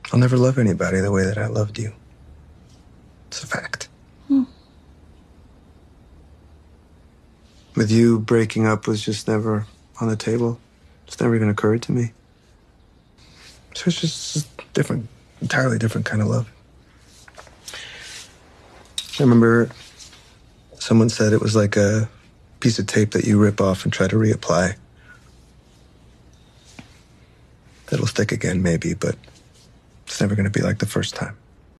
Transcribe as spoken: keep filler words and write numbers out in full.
I'll never love anybody the way that I loved you. It's a fact. Hmm. With you, breaking up was just never on the table. It's never even occurred to me. So it's just a different, entirely different kind of love. I remember someone said it was like a piece of tape that you rip off and try to reapply. It'll stick again, maybe, but it's never going to be like the first time.